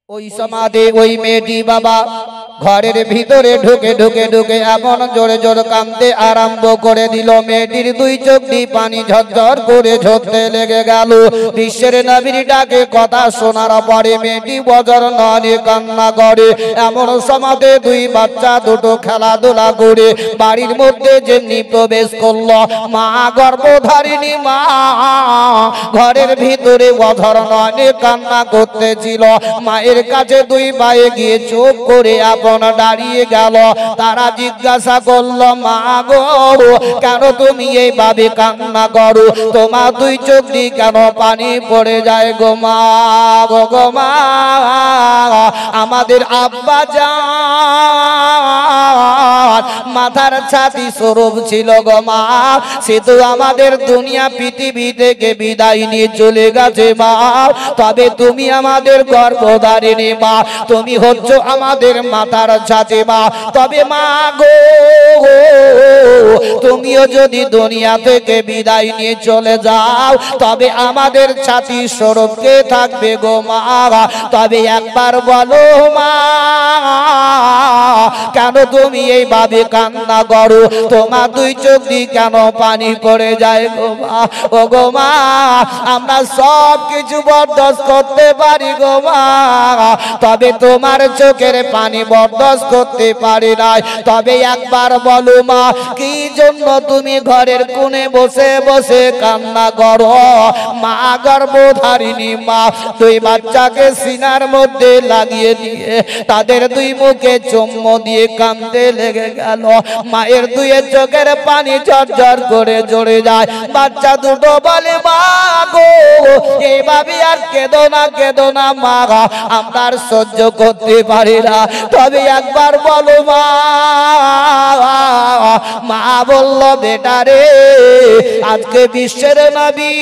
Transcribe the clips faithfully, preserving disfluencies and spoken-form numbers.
ওই সমাধি ওই মেয়েটি বাবা ঘরের ভিতরে ঢুকে ঢুকে ঢুকে এমন জোরে জোরে কাঁদতে আরম্ভ করে দিল। মেয়েটির দুই চোখ দিয়ে পানি ঝরঝর করে ঝরতে লেগে গেল। বিশ্বের নবীর ডাকে কথা শোনার পরে মেয়েটি বজর নয় কান্না করে। এমন সমাধে দুই বাচ্চা দুটো খেলাধুলা করে বাড়ির মধ্যে যেমনি প্রবেশ করলো, মা গর্ভধারিণী মা ঘরের ভিতরে বজর নয় কান্না করতেছিল। মায়ের কাছে দুই ভাই গিয়ে চুপ করে আপন দাঁড়িয়ে গেল। তারা জিজ্ঞাসা করলো, মা গো কেন তুমি এইভাবে কান্না করো? তোমার দুই চোখ দিয়ে কেন পানি পড়ে যায় গো মা? গো মা আমাদের আব্বা জান মাথার ছাতি স্বরূপ ছিল গো মা, সে তো আমাদের দুনিয়া পৃথিবী থেকে বিদায় নিয়ে চলে গেছে মা। তবে তুমি আমাদের গর্ভধারিণী মা, তুমি হচ্ছ আমাদের মাথার ছাতি মা। তবে মা গো তুমিও যদি দুনিয়া থেকে বিদায় নিয়ে চলে যাও তবে আমাদের ছাতি স্বরূপ কে থাকবে গো মা? তবে একবার বলো মা কেন তুমি এইভাবে কান্না করো? তোমার দুই চোখ দিয়ে কেন পানি পড়ে যায় গো মা? ও গো মা আমরা সব কিছু বরদাস্ত করতে পারি গো মা, তবে তোমার চোখের পানি বরদাস্ত করতে পারি নাই। তবে একবার বলো মা কি জন্য তুমি ঘরের কোণে বসে বসে কান্না করো? মা গর্ভধারিণী মা দুই বাচ্চাকে সিনার মধ্যে লাগিয়ে দিয়ে তাদের দুই মুখে চুম্বন দিয়ে কাঁদতে লেগে গেল। মায়ের দুই চোখের পানি ঝরঝর করে ঝরে যায়। বাচ্চা দুটো বলে, মা গো এইভাবে আর কেঁদো না কেঁদো না মা, আমরা আর সহ্য করতে পারি না। তবে একবার বলো মা। মা বলল, বেটা রে আজকে বিশ্বের নবী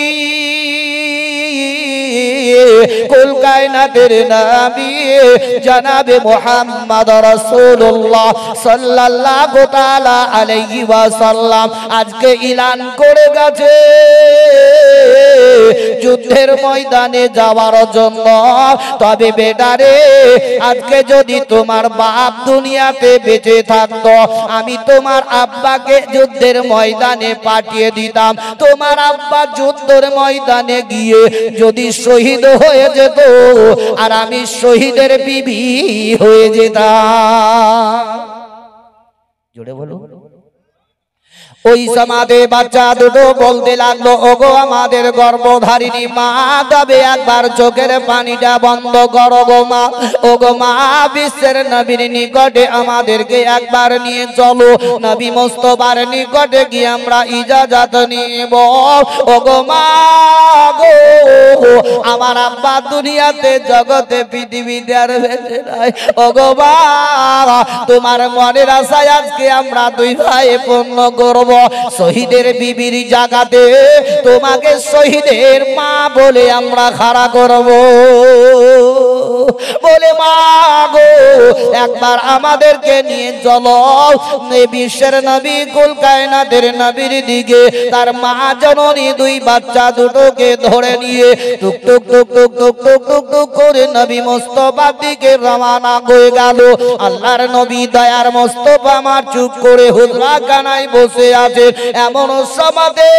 কুল কায়নাতের নবী জনাবে মুহাম্মদ রাসূলুল্লাহ সাল্লাল্লাহু তাআলা আলাইহি ওয়াসাল্লাম আজকে এলান করে গেছে যুদ্ধের ময়দানে যাওয়ার জন্য। তবে বেটা রে আজকে যদি তোমার বাপ দুনিয়াতে বেঁচে থাকতো আমি তোমার আব্বাকে যুদ্ধের ময়দানে পাঠিয়ে দিতাম। তোমার আব্বা যুদ্ধের ময়দানে গিয়ে যদি শহীদ হয়ে যেত আর আমি শহীদের বিবি হয়ে যেতাম। জোরে বলো। ওই সমাধে বাচ্চা দুটো বলতে লাগলো, ওগো আমাদের গর্ভধারিণী মা তবে একবার চোখের পানিটা বন্ধ করো গো মা। ওগো মা বিশ্বের নবীর নিকটে আমাদেরকে একবার নিয়ে চলো, নবী মুস্তাফার নিকটে গিয়ে আমরা ইজাজত নিব। ওগো মা গো আমার আব্বা দুনিয়াতে জগতে পৃথিবীতে আর বেঁচে নাই। ওগো মা তোমার মনের আশায় আজকে আমরা দুই ভাই পূর্ণ করব। শহীদের বিবির জায়গাতে তোমাকে শহীদের মা বলে আমরা খাড়া করব। বলে মা গো একবার আমাদেরকে নিয়ে চলো বিশ্বের নবী কুল কায়নাতের নবীর দিকে। তার মা জননী দুই বাচ্চা দুটোকে ধরে নিয়ে টুক টুক টুক টুক টুক টুক টুক টুক করে নবী মুস্তাফার দিকে রওনা হয়ে গেল। আল্লাহর নবী দয়ার মুস্তাফা আমার চুপ করে হুজরা কানায় বসে আছে। এমন সমাধে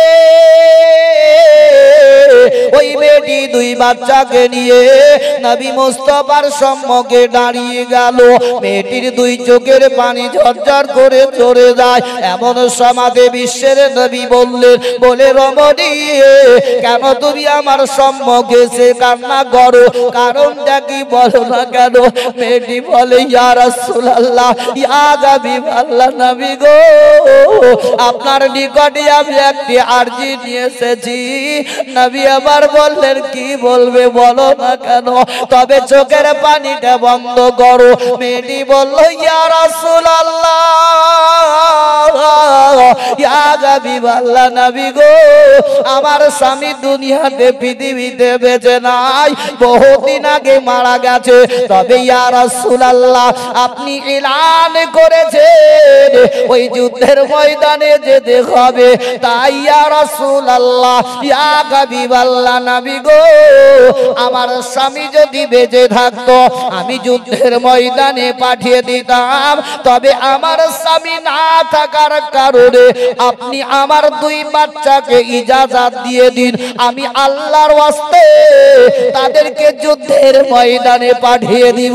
ওই মেয়েটি দুই বাচ্চাকে নিয়ে নবী মুস্তাফার সম্মুখে দাঁড়িয়ে গেল। মেয়েটির দুই চোখের পানি ঝরঝর করে ঝরে যায়। এমন সমাধে বিশ্বের নবী বললেন, বলে রমণী কেন তুমি আমার সম্মুখে সে কান্না করো? কারণটা কি বলো না কেন? মেয়েটি বলে, ইয়া রাসূলুল্লাহ ইয়া হাবিবাল্লাহ নবী গো আপনার নিকটে আমি একটি আরজি নিয়ে এসেছি। নবী আবার বললেন, কি বলবে বলো না কেন? তবে চোখের পানিটা বন্ধ করো। মেয়ে মেয়েটি বলল ইয়া রাসূলুল্লাহ ইয়া হাবিবাল্লাহ নবী গো আমার স্বামী দুনিয়াতে পৃথিবীতে বেঁচে নাই বহুদিন আগে মারা গেছে তবে ইয়া রাসূলুল্লাহ আপনি এলান করেছেন ওই যুদ্ধের ময়দানে যেতে হবে তাই ইয়া রাসূলুল্লাহ ইয়া হাবিবাল্লাহ নবী গো আমার স্বামী যদি বেঁচে থাকতো আমি যুদ্ধের ময়দানে পাঠিয়ে দিতাম তবে আমার স্বামী না থাকার কারণে আপনি আমার দুই বাচ্চাকে ইজাজত দিয়ে দিন আমি আল্লাহর ওয়াস্তে তাদেরকে যুদ্ধের ময়দানে পাঠিয়ে দিব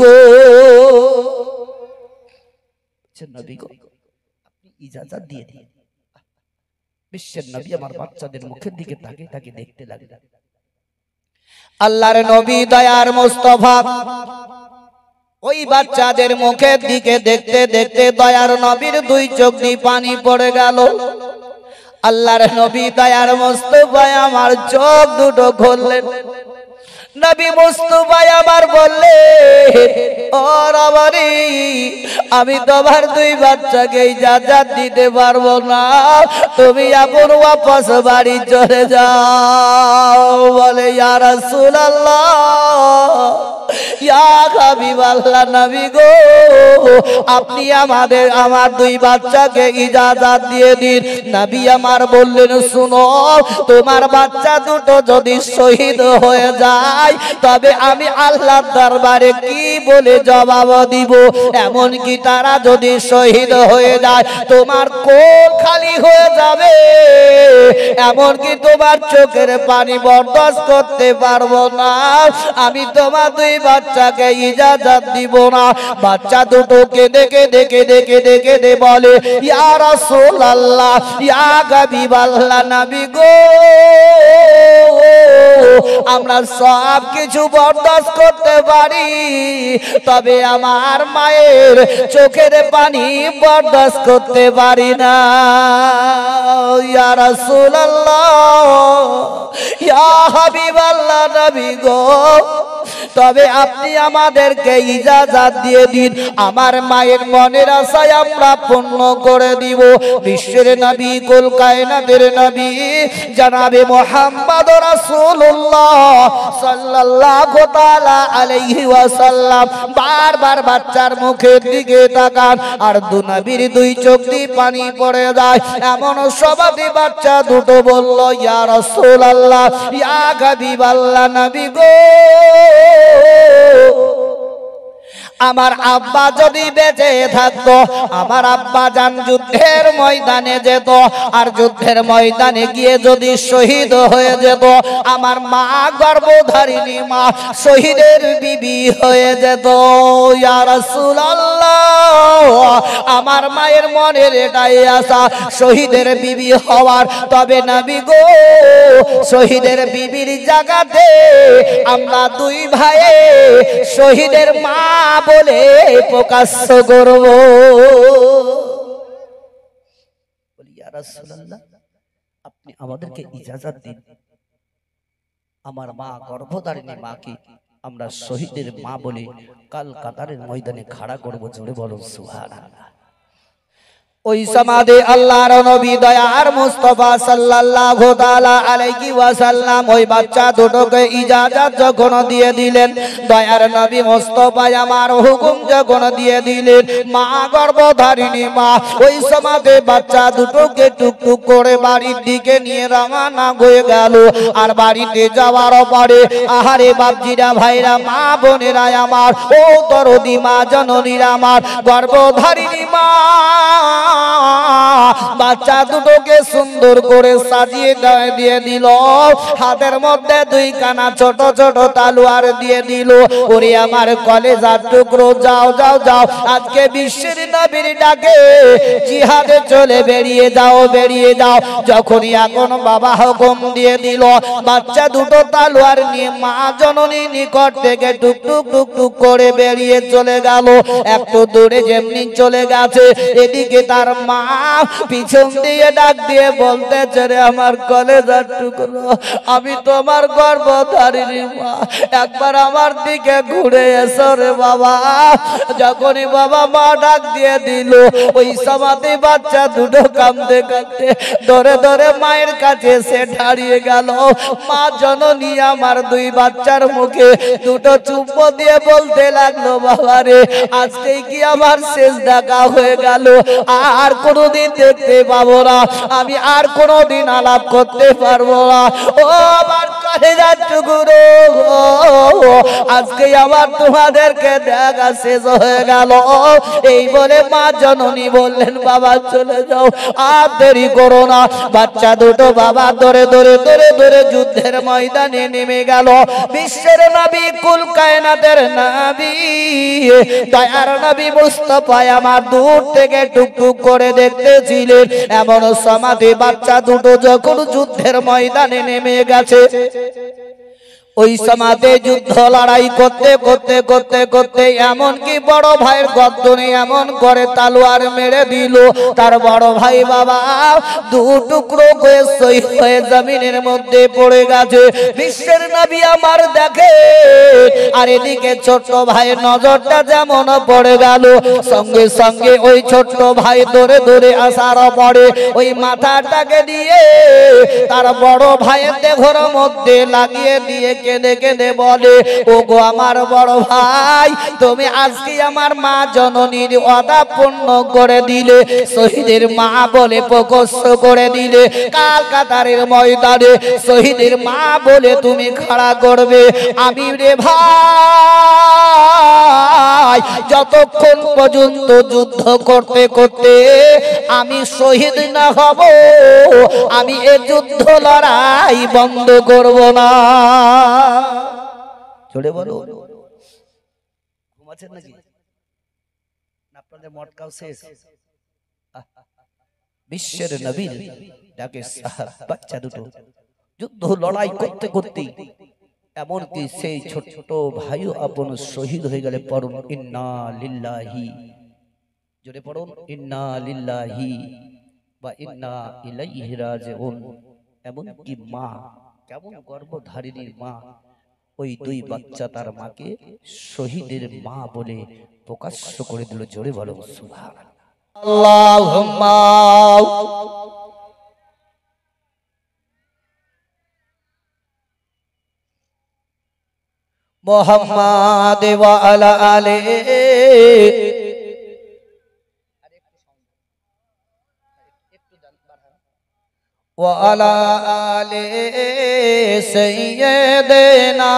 নবী গো আপনি ইজাজত দিয়ে দিন বিশ্বের নবী আমার বাচ্চাদের মুখের দিকে তাকিয়ে তাকিয়ে দেখতে লাগলেন আল্লাহর নবী দয়ার মুস্তাফা ওই বাচ্চাদের মুখের দিকে দেখতে দেখতে দয়ার নবীর দুই চোখ দিয়ে পানি পড়ে গেল আল্লাহর নবী দয়ার মুস্তাফা আমার চোখ দুটো খুললেন নবী মুস্তাফা আমার বললেন ও রাবারি আমি তোমার দুই বাচ্চাকে ইজাজত দিতে পারবো না তুমি এখন ওয়াপস বাড়ি চলে যাও বলে ইয়া রাসূলুল্লাহ ইয়া হাবিবাল্লাহ নবী গো আপনি আমাদের আমার দুই বাচ্চাকে ইজাজত দিয়ে দিন নবী আমার বললেন শুনো তোমার বাচ্চা দুটো যদি শহীদ হয়ে যায় তবে আমি আল্লাহর দরবারে কি বলে জবাব দিব এমন কি তারা যদি শহীদ হয়ে যায় তোমার কোল খালি হয়ে যাবে এমন কি তোমার চোখের পানি বরদাস্ত করতে পারবো না আমি তোমার দুই বাচ্চাকে ইজাজত দিব না বাচ্চা দুটো কেঁদে কেঁদে কেঁদে কেঁদে কেঁদে বলে ইয়া রাসূলুল্লাহ ইয়া হাবিবাল্লাহ নবী গো আমরা সব কিছু বরদাস্ত করতে পারি তবে আমার মায়ের চোখের পানি বরদাস্ত করতে পারি না ইয়া রাসূলুল্লাহ ইয়া হাবিবাল্লাহ নবী গো তবে আপনি আমাদেরকে ইজাজত দিয়ে দিন আমার মায়ের মনের আশায় আমরা পূর্ণ করে দিব বিশ্বের নবী কুল কায়নাতের নবী জনাবে মুহাম্মদ রাসূলুল্লাহ সাল্লাল্লাহু তাআলা আলাইহি ওয়াসাল্লাম বারবার বাচ্চার মুখের দিকে তাকান আর দু নবীর দুই চোখ দিয়ে পানি পড়ে যায় এমন সবাই বাচ্চা দুটো বলল ইয়া রাসূলুল্লাহ ইয়া হাবিবাল্লাহ নবী গো আমার আব্বা যদি বেঁচে থাকতো আমার আব্বা জান যুদ্ধের ময়দানে যেত আর যুদ্ধের ময়দানে গিয়ে যদি শহীদ হয়ে যেত আমার মা গর্ভধারিণী মা শহীদের বিবি হয়ে যেত ইয়া রাসূলুল্লাহ আমার মায়ের মনের এটাই আশা শহীদের বিবি হওয়ার তবে নবী গো শহীদের বিবির জায়গাতে আমরা দুই ভাই শহীদের মা বলে প্রকাশ্য করব বলি ইয়া রাসূলুল্লাহ আপনি আমাদেরকে ইজাজত দিন আমার মা গর্ভধারিণী মাকে আমরা শহীদের মা বলে কাল কাতারের ময়দানে খাড়া করব জোরে বলো সুবহানাল্লাহ ওই সমাদে আল্লাহর নবী দয়ার মুস্তাফা সাল্লাল্লাহু তাআলা আলাইহি ওয়াসাল্লাম ওই বাচ্চা দুটোকে ইজাজত যখন দিয়ে দিলেন দয়ার নবী মুস্তাফা আমার হুকুম যখন দিয়ে দিলেন মা গর্ভধারিণী মা ওই সমাদে বাচ্চা দুটোকে টুকটুক করে বাড়ির দিকে নিয়ে রওনা হয়ে গেল আর বাড়িতে যাওয়ার পরে আহারে বাপজিরা ভাইরা মা বোনেরা আমার ও দরদি মা জননীরা আমার গর্ভধারিণী মা বাচ্চা দুটোকে সুন্দর করে সাজিয়ে দিয়ে দিল হাতের মধ্যে দুই কানা ছোট ছোট তালোয়ার দিয়ে দিল ওরে আমার কলেজার টুকরো যাও যাও যাও আজকে বিশ্বের নবীর ডাকে জিহাদে চলে বেরিয়ে যাও বেরিয়ে যাও যখনই এখন বাবা হুকুম দিয়ে দিল বাচ্চা দুটো তালোয়ার নিয়ে মা জননী নিকট থেকে টুক টুক টুক টুক করে বেরিয়ে চলে গেল একটু দূরে যেমনি চলে গেছে এদিকে তার বেটার মা পিছন দিয়ে ডাক দিয়ে বলতেছে, রে আমার কলেজার টুকরো, আমি তোমার গর্ভধারিণী মা, একবার আমার দিকে ঘুরে এসো রে বাবা। যখনই বাবা মা ডাক দিয়ে দিল, ওই সমাধি বাচ্চা দুটো কাঁদতে কাঁদতে ধরে ধরে মায়ের কাছে এসে দাঁড়িয়ে গেল। মা জননী আমার দুই বাচ্চার মুখে দুটো চুম্ব দিয়ে বলতে লাগলো, বাবা রে, আজকে কি আমার শেষ দেখা হয়ে গেল, আর কোনোদিন দেখতে পাবো না, আমি আর কোনোদিন আলাপ করতে পারবো না। ও আমার কলেজার টুকরো, আজকে আমার তোমাদেরকে দেখা শেষ হয়ে গেল। এই বলে মা জননী বললেন, বাবা চলে যাও, আর দেরি করো না। বাচ্চা দুটো বাবা ধরে ধরে ধরে ধরে যুদ্ধের ময়দানে নেমে গেল। বিশ্বের নবী, কুল কায়নাতের নবী, দয়ার নবী মুস্তাফা আমার দূর থেকে টুকটুক করে দেখতেছিলেন। এমন সমাধি বাচ্চা দুটো যখন যুদ্ধের ময়দানে নেমে গেছে, ওই সমাজে যুদ্ধ লড়াই করতে করতে করতে করতে এমন কি বড় ভাইয়ের গর্দনে এমন করে তালোয়ার মেরে দিল, তার বড় ভাই বাবা দু টুকরো হয়ে শহীদ হয়ে জমিনের মধ্যে পড়ে গেছে। বিশ্বের নবী আমার দেখে, আর এদিকে ছোট্ট ভাইয়ের নজরটা যেমন পড়ে গেল, সঙ্গে সঙ্গে ওই ছোট্ট ভাই ধরে ধরে আসার পরে ওই মাথাটাকে দিয়ে তার বড় ভাইয়ের দেহর মধ্যে লাগিয়ে দিয়ে কেঁদে কেঁদে বলে, ও গো আমার বড় ভাই, তুমি আজকে আমার মা জননীর ওয়াদা পূর্ণ করে দিলে, শহীদের মা বলে প্রকাশ্য করে দিলে, কাল কাতারের ময়দানে শহীদের মা বলে তুমি খাড়া করবে। আমি রে ভাই যতক্ষণ পর্যন্ত যুদ্ধ করতে করতে আমি শহীদ না হব, আমি এ যুদ্ধ লড়াই বন্ধ করব না। চলে বলো, ঘুমাচ্ছেন নাকি? আপনাদের মটকাও শেষ? বিশ্বের নবীর ডাকে বাচ্চা দুটো যুদ্ধ লড়াই করতে করতে এমনকি সেই ছোট ভাইও আপন শহীদ হয়ে গেলে পড়ুন ইন্না লিল্লাহি, জোরে পড়ুন ইন্না লিল্লাহি বা ইন্না ইলাইহি রাজিউন। এমনকি মা, কেমন গর্ভধারিণীর মা, ওই দুই বাচ্চা তার মাকে শহীদের মা বলে প্রকাশ্য করে দিল। জোরে বলো সুবহানাল্লাহ। আল্লাহুম্মা মুহাম্মাদ ওয়া আলা আলিহি ওয়া আলা আলিহি সাইয়্যিদিনা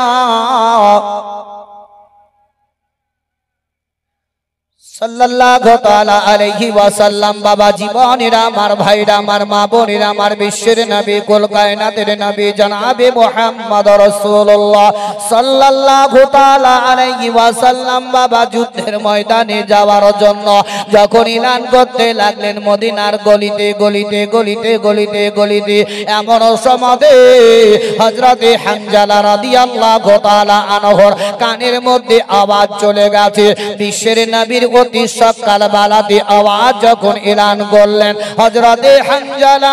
সাল্লাল্লাহু তাআলা আলাইহি ওয়াসাল্লাম। বাবা জীবনেরা আমার ভাইরা আমার মা বোনেরা আমার বিশ্বের নবী কুল কায়নাতের নবী জনাবে মুহাম্মদ রাসূলুল্লাহ সাল্লাল্লাহু তাআলা আলাইহি ওয়াসাল্লাম বাবা যুদ্ধের ময়দানে যাওয়ার জন্য যখন এলান করতে লাগলেন, মদিনার গলিতে গলিতে গলিতে গলিতে গলিতে এমন সময়ে হযরতে হানজালা রাদিয়াল্লাহু তাআলা আনহুর কানের মধ্যে আওয়াজ চলে গেছে। বিশ্বের নবীর সকাল বেলাতে আওয়াজ যখন এলান করলেন, হযরতে হানজালা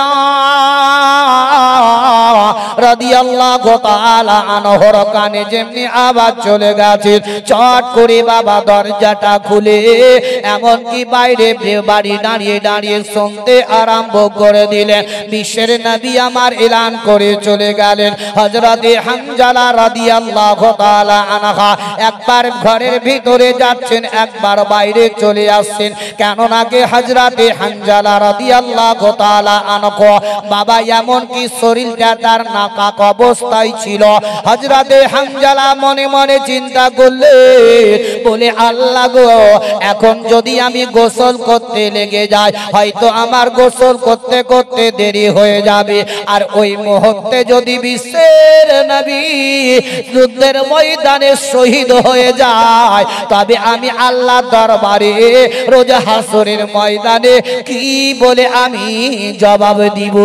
রাদিয়াল্লাহু তাআলা আনহুর কানে যেমনি আওয়াজ চলে গেছে, চট করে বাবা দরজাটা খুলে এমনকি বাইরে বাড়ি দাঁড়িয়ে দাঁড়িয়ে শুনতে আরম্ভ করে দিলেন। বিশ্বের নবী আমার এলান করে চলে গেলেন। হযরতে হানজালা রাদিয়াল্লাহু তাআলা আনহা একবার ঘরের ভিতরে যাচ্ছেন, একবার বাইরে চলে আসছেন। কেন নাকি হযরতে হানজালা রাদিয়াল্লাহু তাআলা আনহু বাবা এমন কি শরীরটা তার নাকাক অবস্থায় ছিল। হযরতে হানজালা মনে মনে চিন্তা করলে, বলে আল্লাহ গো, এখন যদি আমি গোসল করতে লেগে যাই, হয়তো আমার গোসল করতে করতে দেরি হয়ে যাবে। আর ওই মুহূর্তে যদি বিশ্বের নবী যুদ্ধের ময়দানে শহীদ হয়ে যায়, তবে আমি আল্লাহ দরবারে রোজ হাসরের ময়দানে কি বলে আমি জবাব দিব?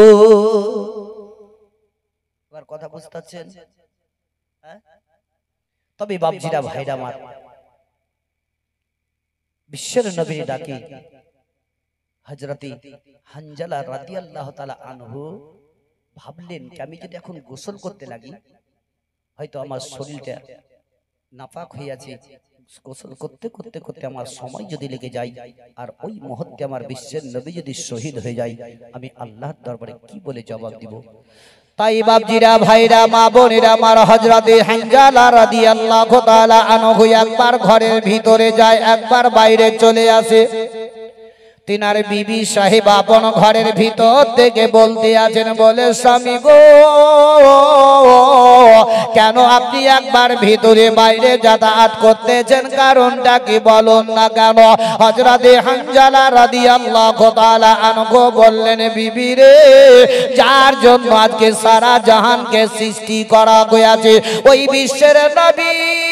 এবার কথা বুঝতে পারছেন? তবে বাপজিরা ভাইরা আমার, বিশ্বের নবীর ডাকে হযরতে হানজালা রাদিয়াল্লাহু তাআলা আনহু ভাবলেন যে আমি যদি এখন গোসল করতে লাগি হয়তো আমার শরীরটা নাপাক হয়ে আছে, গোসল করতে করতে করতে আমার সময় যদি লেগে যায় আর ওই মুহূর্তে আমার বিশ্বের নবী যদি শহীদ হয়ে যায়, আমি আল্লাহর দরবারে কি বলে জবাব দিব? তাই বাপজিরা, ভাইরা, মা বোনেরা, আমার হযরতে হানজালা রাদিয়াল্লাহু তাআলা আনহু একবার ঘরের ভিতরে যায়, একবার বাইরে চলে আসে। তিনার বিবি সাহেব আপন ঘরের ভিতর থেকে বলতে আছেন, বলে স্বামী গো, কেন আপনি একবার ভিতরে বাইরে যাতায়াত করতেছেন, কারণটা কি বলুন না কেন? হযরতে হানজালা রাদিয়াল্লাহু তাআলা আনহু বললেন, বিবি রে, যার জন্য আজকে সারা জাহানকে সৃষ্টি করা হয়েছে ওই বিশ্বের নবী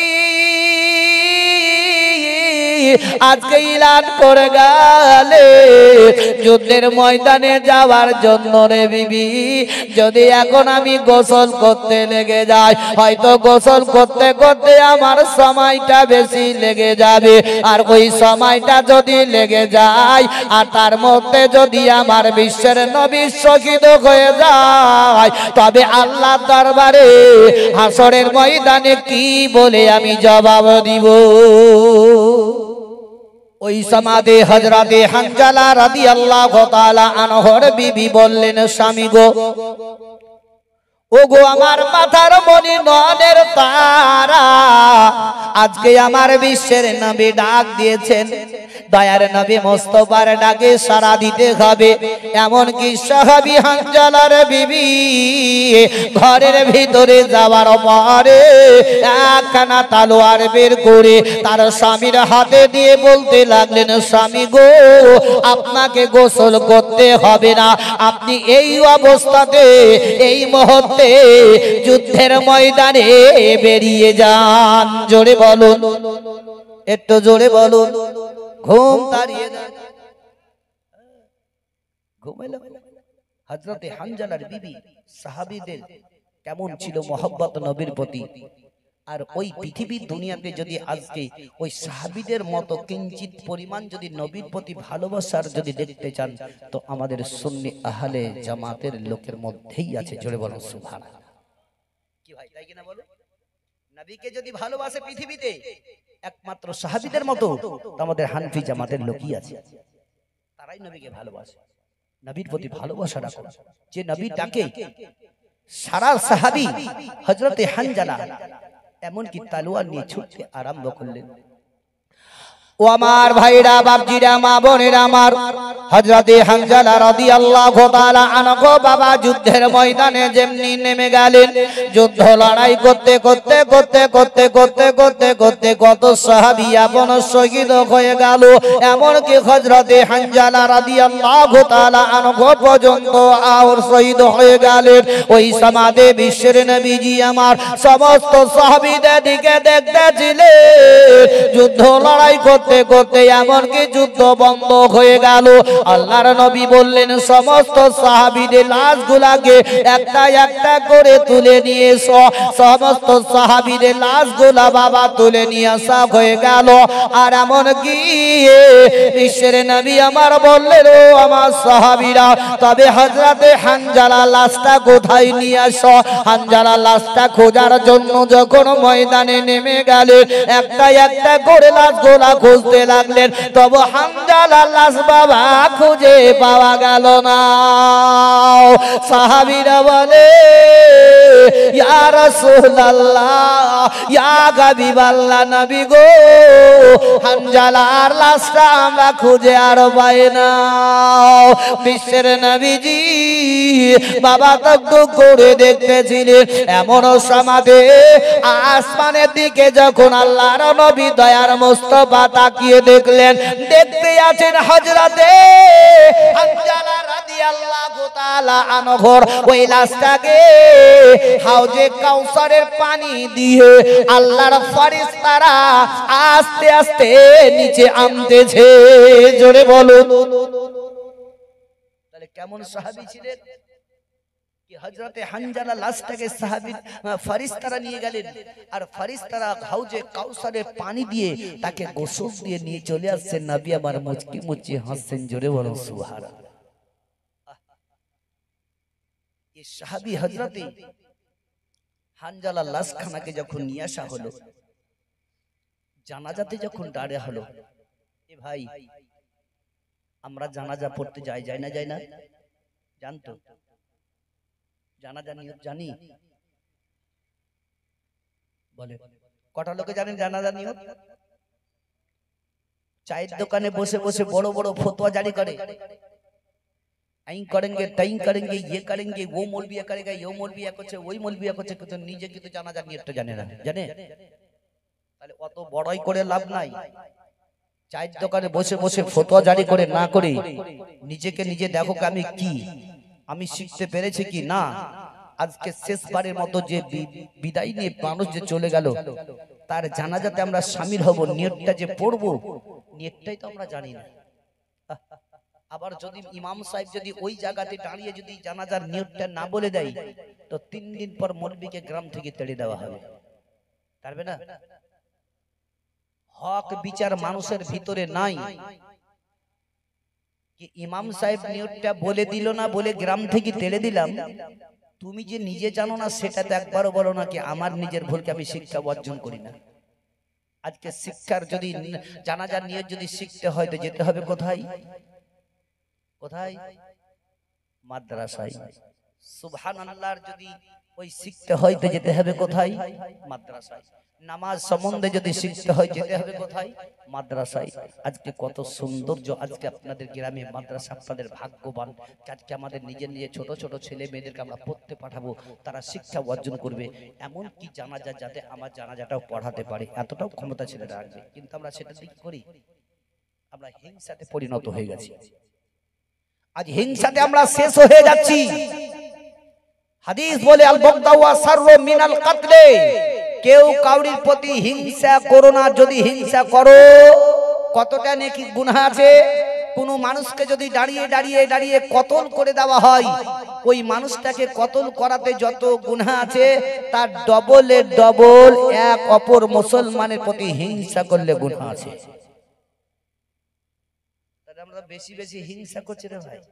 আজকে ইলান করে গেলে যুদ্ধের ময়দানে যাওয়ার জন্য রে বিবি। যদি এখন আমি গোসল করতে লেগে যাই, হয়তো গোসল করতে করতে আমার সময়টা বেশি লেগে যাবে, আর ওই সময়টা যদি লেগে যায় আর তার মধ্যে যদি আমার বিশ্বের নবী শহীদ হয়ে যায়, তবে আল্লাহর দরবারে হাসরের ময়দানে কি বলে আমি জবাব দিব? ওই সমাদে হযরতে হানজালা রাদিয়াল্লাহু তাআলা আনহুর বিবি বললেন, স্বামী গো, ও গো আমার মাথার মনি নয়নের তারা, আজকে আমার বিশ্বের নবী ডাক দিয়েছেন, দয়ার নবী মুস্তাফার ডাকে সাড়া দিতে হবে। এমন কি সাহাবী হানজালার বিবি ঘরের ভিতরে যাওয়ার পরে একখানা তলোয়ার বের করে তার স্বামীর হাতে দিয়ে বলতে লাগলেন, স্বামী গো, আপনাকে গোসল করতে হবে না, আপনি এই অবস্থাতে এই মুহূর্তে যুদ্ধের ময়দানে বেরিয়ে যান। জোরে বলুন, একটু জোরে বলুন। ঘুম তাড়িয়ে দেন, ঘুমাইলো। হযরতে হানজালার বিবি সাহাবীদের কেমন ছিল মহব্বত নবীর প্রতি, আর ওই পৃথিবীর দুনিয়াতে যদি আজকে ওই সাহাবীদের মতো কিঞ্চিত পরিমাণ যদি নবীর প্রতি ভালোবাসার যদি দেখতে চান, তো আমাদের সুন্নি আহলে জামাতের লোকের মধ্যেই আছে। জোরে বলুন সুবহানাল্লাহ। কি ভাই, তাই কিনা বলে? নবীকে যদি ভালোবাসে পৃথিবীতে একমাত্র সাহাবীদের মতো, আমাদের হানফি জামাতের লোকই আছে, তারাই নবীকে ভালোবাসে। নবীর প্রতি ভালোবাসা রাখো। যে নবী ডাকে সারা সাহাবী হযরতে হানজালা এমনকি তলোয়ার নিয়ে ছুটতে আরম্ভ করলেন। ও আমার ভাইরা, বাপজিরা, মা বোনেরা আমার, হযরতে হানজালা রাদিয়াল্লাহু তাআলা আনহু বাবা যুদ্ধের ময়দানে যেমনি নেমে গেলেন, যুদ্ধ লড়াই করতে করতে করতে করতে করতে করতে করতে কত সাহাবী আপন শহীদ হয়ে গেল। এমনকি হযরতে হানজালা রাদিয়াল্লাহু তাআলা আনহু পর্যন্ত আর শহীদ হয়ে গেলেন। ওই সমাদে বিশ্বের নবীজি আমার সমস্ত সাহাবীদের দিকে দেখতেছিলেন। যুদ্ধ লড়াই করতে করতে এমনকি যুদ্ধ বন্ধ হয়ে গেল। আল্লাহর নবী বললেন, সমস্ত সাহাবীদের লাশগুলাকে একটা একটা করে তুলে নিয়ে এসো। সমস্ত সাহাবীদের লাশগুলা বাবা তুলে নিয়ে আসা হয়ে গেল। আর এমনকি বিশ্বের নবী আমার বললেন, ও আমার সাহাবীরা, তবে হযরতে হানজালা লাশটা কোথায় নিয়ে আসো? হানজালা লাশটা খোঁজার জন্য যখন ময়দানে নেমে গেলেন, একটা একটা করে লাশগুলা খুঁজতে লাগলেন, তবে হানজালার লাশ বাবা খুঁজে পাওয়া গেল না। সাহাবীরা বলে, ইয়া রাসূলুল্লাহ, ইয়া হাবিবাল্লাহ, নবী গো, হানজালার লাশটা আমরা খুঁজে আর পাই না। বিশ্বের নবীজি বাবা তক করে দেখতেছিলেন। এমন সমাদে আসমানের দিকে যখন আল্লাহর নবী দয়ার মুস্তাফা তাকিয়ে দেখলেন, দেখতে আছেন হযরতে হানজালা রাদিয়াল্লাহু তাআলা আনহুর ওই লাশটাকে হাউজে কাউসারের পানি দিয়ে আল্লাহর ফেরেশতারা আস্তে আস্তে নিচে আনতেছে। জোরে বলুন। তাহলে কেমন সাহাবী ছিলেন? কি হযরতে হানজালা লাশটাকে সাহাবী ফেরেশতারা নিয়ে গেলেন আর ফেরেশতারা হাউজে কাউসারে পানি দিয়ে তাকে গোসল দিয়ে নিয়ে চলে আসছেন। নবী আমার মুচকি মুচকি হাসছেন, জোরে বলো সুবহানাল্লাহ। এই সাহাবী হযরতে হানজালা লাশখানাকে যখন নিয়ে আসা হলো, জানাজাতে যখন দাঁড়া হলো, এ ভাই আমরা জানাজা পড়তে যাই যাই না যাই না জানতো জানাজা নিয়ত জানি বলে কটা লোকে জানেন জানাজা নিয়ত? চায়ের দোকানে বসে বসে বড় বড় ফতোয়া জারি করে, আইন করেंगे তাইন করেंगे ये करेंगे वो मौलवी करेगा ये मौलवी করছে ওই মৌলবি করছে, কিন্তু নিজে কিন্তু জানাজা নিয়তটা জানে না। জানে? তাহলে অত বড়াই করে লাভ নাই। চায়ের দোকানে বসে বসে ফতোয়া জারি করে না করে নিজেকে নিজে দেখো আমি কি আমি শিখতে পেরেছি কি না। আজকে শেষবারের মতো যে বিদায় নিয়ে মানুষ যে চলে গেল, তার জানাজাতে আমরা শামিল হব, নিয়তটা যে পড়ব নিয়তটাই তো আমরা জানি না। আবার যদি ইমাম সাহেব যদি ওই জায়গাতে দাঁড়িয়ে যদি জানাজার নিয়তটা না বলে দেয়, তো তিন দিন পর মৌলবীকে গ্রাম থেকে তেড়ে দেওয়া হবে, পারবে না। হক বিচার মানুষের ভিতরে নাই কি ইমাম সাহেব নিয়তটা বলে দিল না বলে গ্রাম থেকে তেড়ে দিলাম, তুমি যে নিজে জানো না সেটা তো একবারও বলো না কি আমার নিজের ভুলকে আমি শিক্ষা অর্জন করি না। আজকে শিক্ষার যদি জানাজার নিয়ত যদি শিখতে হয় তো যেতে হবে কোথায়? কোথায়? মাদ্রাসায়। সুবহানাল্লাহর যদি ওই শিখতে হয় তো যেতে হবে কোথায়? মাদ্রাসায়। নামাজ সম্বন্ধে যদি শিখতে হয় যেতে হবে কোথায়? মাদ্রাসায়। আজকে কত সৌন্দর্য আজকে আপনাদের গ্রামে মাদ্রাসা, আপনাদের ভাগ্যবান। আজকে আমাদের নিজের নিজের ছোট ছোট ছেলে মেয়েদেরকে আমরা পড়তে পাঠাবো, তারা শিক্ষা অর্জন করবে, এমন কি জানাজা যাতে আমার জানাজাটাও পড়াতে পারে, এতটাও ক্ষমতা ছেলেরা রাখবে। কিন্তু আমরা সেটা কি করি? আমরা হিংসাতে পরিণত হয়ে গেছি। আজ হিংসাতে আমরা শেষ হয়ে যাচ্ছি। হাদিস বলে আল বাগদাউ সাররু মিনাল কাতলে, কেউ কাউরির প্রতি হিংসা করো না। যদি হিংসা করো কতটা নেকি গুনাহ আছে। কোন মানুষকে যদি দাঁড়িয়ে দাঁড়িয়ে দাঁড়িয়ে কতল করে দেওয়া হয়, ওই মানুষটাকে কতল করাতে যত গুনাহ আছে তার ডবলের ডবল এক অপর মুসলমানের প্রতি হিংসা করলে গুনাহ আছে। আমরা বেশি বেশি হিংসা করছি রে ভাই।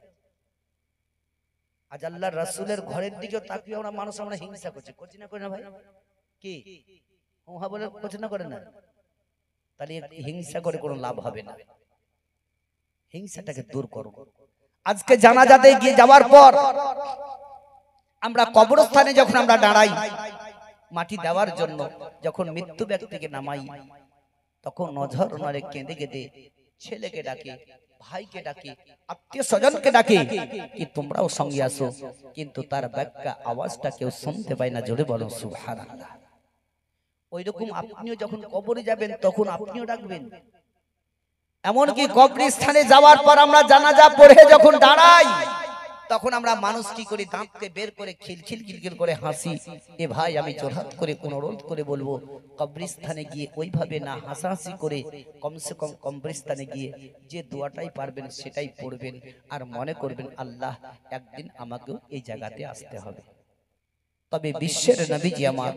আজ আল্লাহর রাসূলের ঘরের দিকে তাকিয়ে আমরা মানুষ আমরা হিংসা করছি, করছি না করি না ভাই? কি ওহা বলে করছে না করে না? তাহলে হিংসা করে কোনো লাভ হবে না। হিংসাটাকে দূর করো। আজকে জানাজাতে গিয়ে যাওয়ার পর আমরা কবরস্থানে যখন আমরা দাঁড়াই মাটি দেওয়ার জন্য, যখন মৃত্যু ব্যক্তিকে নামাই, তখন নজর ওনারে কেঁদে কেঁদে ছেলেকে ডাকে, ভাইকে ডাকে, আত্মীয় স্বজনকে ডাকে কি তোমরাও সঙ্গে আসো, কিন্তু তার ব্যাখ্যা আওয়াজটা কেউ শুনতে পায় না। জোরে বলো সুবহানাল্লাহ। ওইরকম আপনিও যখন কবরে যাবেন তখন আপনিও ডাকবেন। এমনকি কবরস্থানে যাওয়ার পর আমরা জানাজা পড়ে যখন দাঁড়াই, তখন আমরা মানুষ কি করি, দাঁতকে বের করে খিলখিল খিলখিল করে হাসি। এ ভাই আমি জোরহাত করে অনুরোধ করে বলবো, কবরস্থানে গিয়ে ওইভাবে না হাসাহাসি করে কমসে কম কবরস্থানে গিয়ে যে দোয়াটাই পারবেন সেটাই পড়বেন, আর মনে করবেন আল্লাহ একদিন আমাকেও এই জায়গাতে আসতে হবে। তবে বিশ্বের নবীজি আমার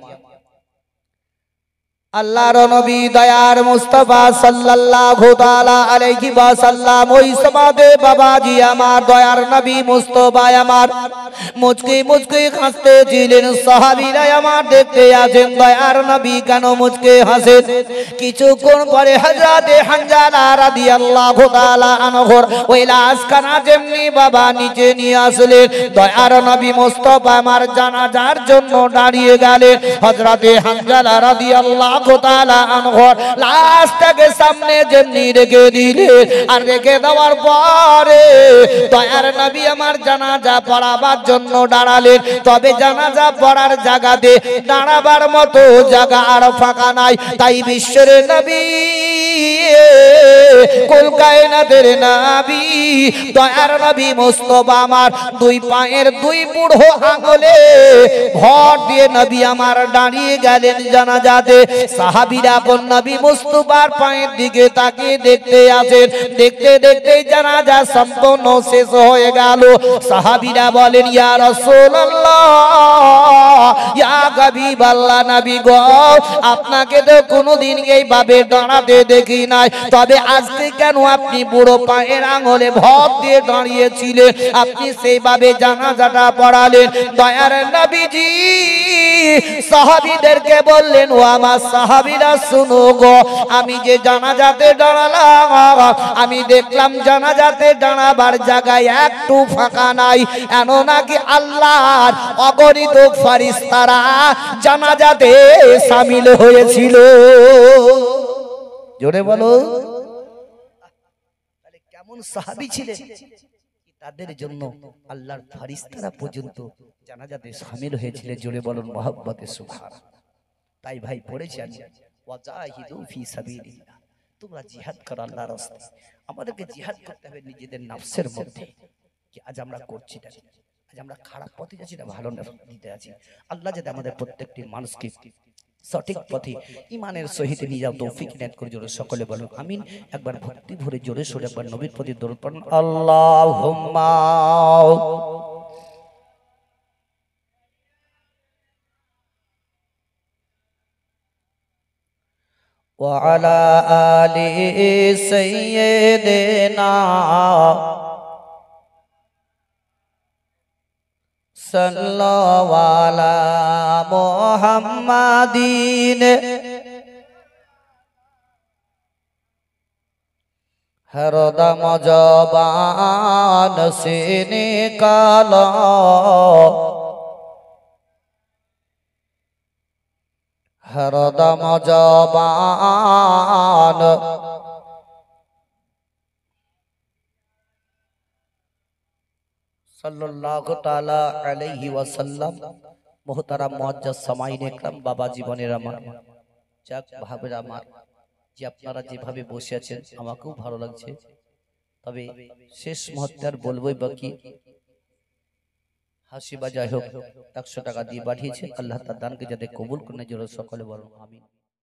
আল্লাহর নবী দয়ার মুস্তাফা সাল্লাল্লাহু তাআলা আলাইহি ওয়াসাল্লাম ওই সমাদে বাবাজি আমার দয়ার নবী মুস্তাফা আমার মুচকি মুচকি হাসতে ছিলেন। সাহাবীরা আমার দেখতে আছেন দয়ার নবী কেন মুচকি হাসেন। কিছুক্ষণ পরে হযরতে হানজালা রাদিয়াল্লাহু তাআলা আনহুর ওই লাশখানা যেমনি বাবা নিচে নিয়ে আসলেন, দয়ার নবী মুস্তাফা আমার জানাজার জন্য দাঁড়িয়ে গেলেন। হযরতে হানজালা রাদিয়াল্লাহু লাশটাকে সামনে যেমনি রেখে দিলেন, আর রেখে দেওয়ার পরে দয়ার নবী আমার জানাজা পড়াবার জন্য দাঁড়ালেন। তবে জানাজা পড়ার জায়গাতে দাঁড়াবার মতো জায়গা আর ফাঁকা নাই। তাই বিশ্বের নবী কুল কায়নাতের নবী দয়ার নবী মুস্তাফা আমার দুই পায়ের দুই বুড়ো আঙুলে ভর দিয়ে নবী আমার দাঁড়িয়ে গেলেন জানাজাতে। সাহাবীরা কোন নবী মুস্তাফার পায়ের দিকে তাকিয়ে দেখতে আছেন। দেখতে দেখতে জানাজা সম্পূর্ণ শেষ হয়ে গেল। সাহাবীরা বলেন, ইয়া রাসূলুল্লাহ, ইয়া হাবিবাল্লাহ, নবী গো, আপনাকে তো কোনোদিন এইভাবে দাঁড়াতে দেখি নাই, তবে আজকে কেন আপনি বুড়ো পায়ের আঙুলে ভর দিয়ে দাঁড়িয়েছিলেন? আপনি সেইভাবে জানাজাটা পড়ালেন। দয়ার নবীজি সাহাবীদেরকে বললেন, ও আমার সাহাবীরা শুনো গো, আমি যে জানাজাতে দাঁড়ালাম, আমি দেখলাম জানাজাতে দাঁড়াবার জায়গায় একটু ফাঁকা নাই। এন নাকি আল্লাহর অগণিত ফেরেশতারা জানাজাতে শামিল হয়েছিল। জোরে বলো, তাহলে কেমন সাহাবী ছিলেন, তাদের জন্য আল্লাহর ফেরেশতারা পর্যন্ত জানাজাতে শামিল হয়েছিল। জোরে বলুন মহব্বতে সুবহানাল্লাহ। তাই ভাই পড়েছেন, ওয়াজাহিদু ফি সাবিলিল্লাহ, তোমরা জিহাদ করো আল্লাহর রাস্তায়। আমাদেরকে জিহাদ করতে হবে নিজেদের নফসের মধ্যে। কি আজ আমরা করছি না? আজ আমরা খারাপ পথে যাচ্ছি না ভালো দিতে আছি? আল্লাহ যাতে আমাদের প্রত্যেকটি মানুষকে সঠিক পথে ঈমানের সহিত নিয়ে যাও তৌফিক ইনায়াত করে। জোরে সকলে বলুন আমিন। একবার ভক্তি ভরে জোরে সোরে একবার নবীর প্রতি দরুদ পড়ুন, আল্লাহুম্মা ওয়া আলা আলি সাইয়্যিদিনা সাল্লাল্লাহু আলা মুহাম্মাদিন হরদম জবান সে নিকালো হরদম জবান সাল্লাল্লাহু তাআলা আলাইহি ওয়াসাল্লাম। মুহতারাম মুআজ্জাজ সামাইন ইকরাম, বাবা জীবনের আমার, যাক ভাবের আমার, যে আপনারা যেভাবে বসে আছেন আমাকেও ভালো লাগছে। তবে শেষ মুহূর্তে আর বলবোই বাকি, হাসি বা যাই হোক একশো টাকা দিয়ে পাঠিয়েছে। আল্লাহ তার দানকে যাতে কবুল করে, জোরে সকলে বলুন আমিন।